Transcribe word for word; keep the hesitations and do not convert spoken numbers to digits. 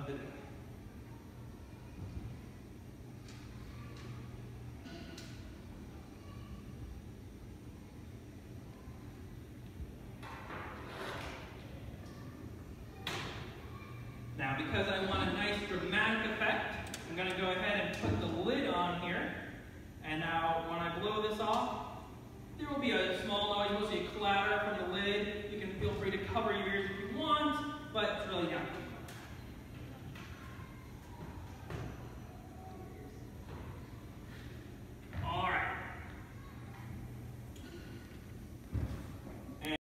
of the day. Now, because I want a nice dramatic effect, I'm going to go ahead and put the lid on here. And now, when I blow this off, there will be a small noise. You'll see a clatter from the lid. You can feel free to cover your